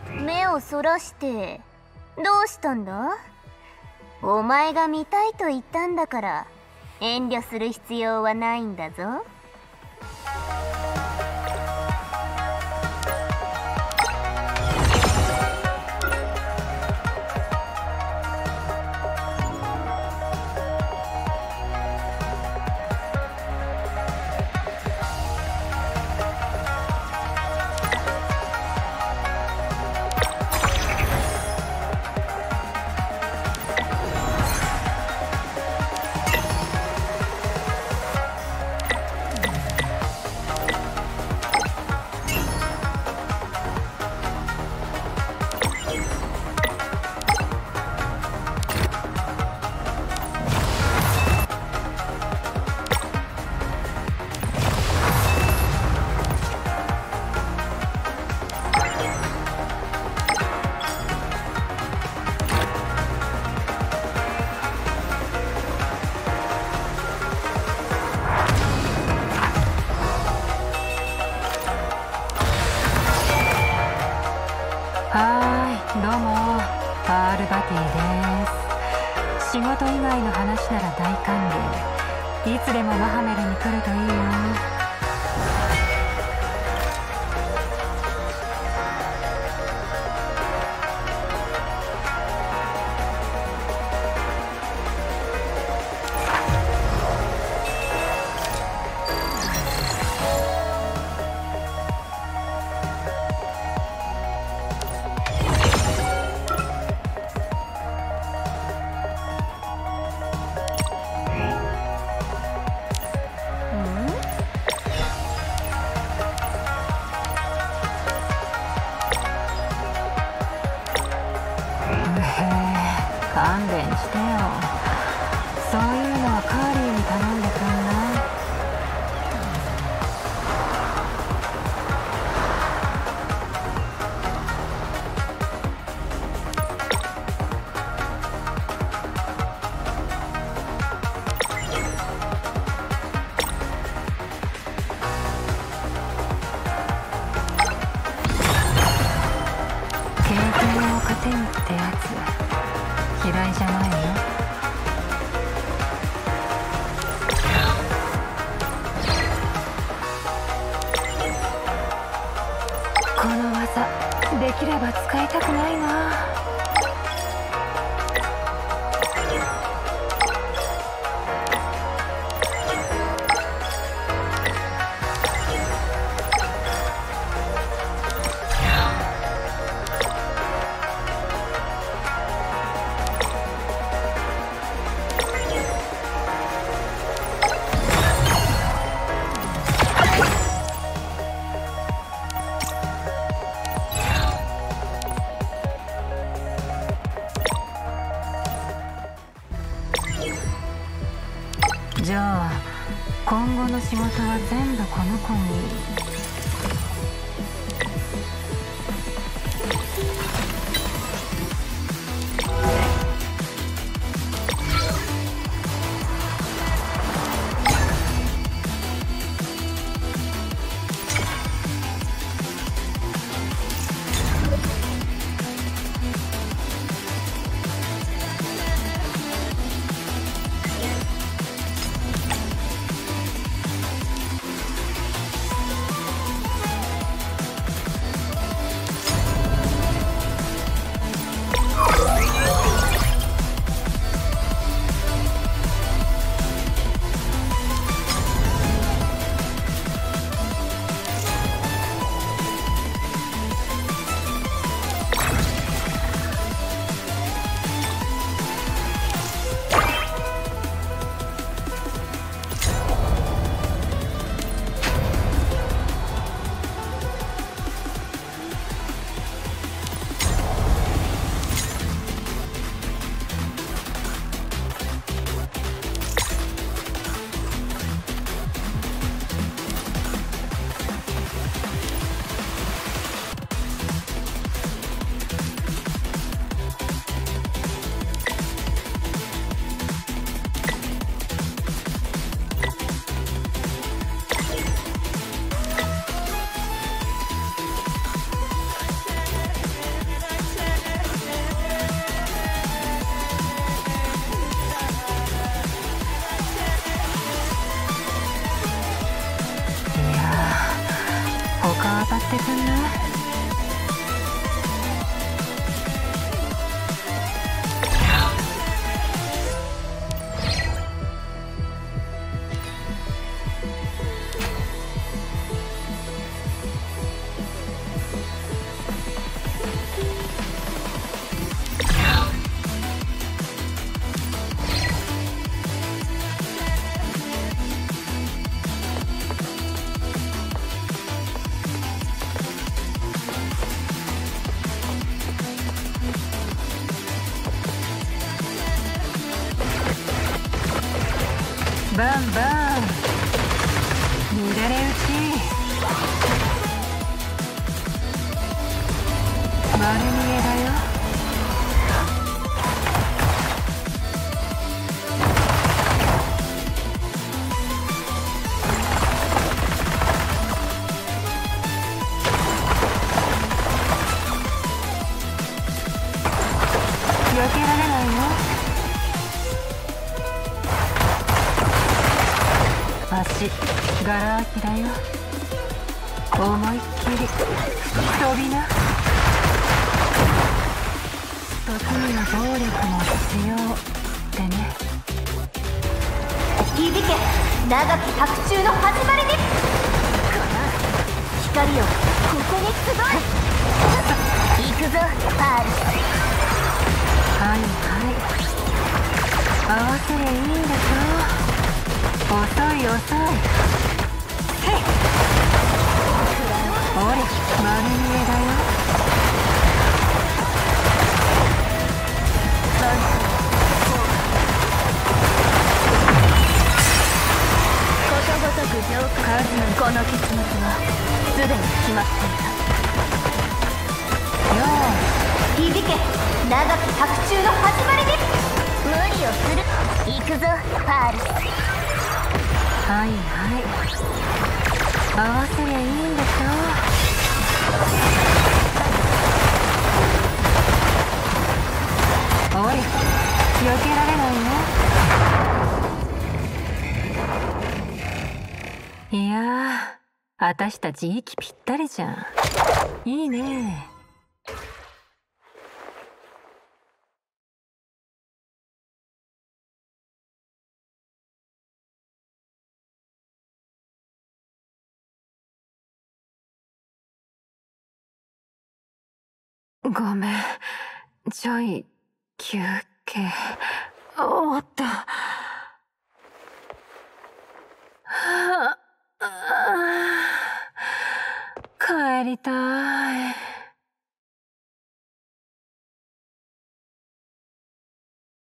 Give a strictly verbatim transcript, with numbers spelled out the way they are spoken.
目をそらして。どうしたんだ？お前が見たいと言ったんだから遠慮する必要はないんだぞ。 どうも、パールバティです。仕事以外の話なら大歓迎。いつでもマハメルに来るといいよ。勘弁してよ。そういうのはカーリーに頼んでくんない？経験を糧にってやつ嫌いじゃないよ。この技できれば使いたくないな。じゃあ今後の仕事は全部この子に。 してくんない？バンバン乱れ打ち丸見えだよ。避けられないよ。足ガラ空きだよ。思いっきり飛びな。時には暴力も必要ってね。 響け長き白昼の始まりに。光よここに集え。行くぞパールス。 はいはい合わせりゃいいんでしょ。遅い遅い。へいおり丸見えだよ。 ことごとく浄化。この結末はすでに決まっていた。 よー響け長き白昼の始まりに。無理をする。行くぞパールス。 はいはい合わせりゃいいんでしょ。おい避けられないよ。いやーあたしたち息ぴったりじゃん。いいね。ごめんちょい休憩。おっとはあ、帰りたい。